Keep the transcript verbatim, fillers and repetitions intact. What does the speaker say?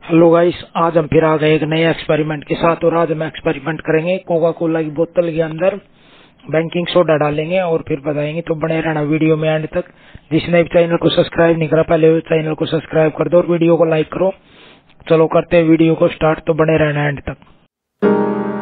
Hello guys, आज हम फिर आ गए एक नए एक्सपेरिमेंट के साथ। और आज हम एक्सपेरिमेंट करेंगे कोका कोला की बोतल के अंदर बेकिंग सोडा डालेंगे और फिर बताएंगे। तो बने रहना वीडियो में एंड तक। जिसने भी चैनल को सब्सक्राइब नहीं करा पहले चैनल को सब्सक्राइब कर दो और वीडियो को लाइक करो। चलो करते हैं वीडियो को स्टार्ट, तो बने रहना एंड तक।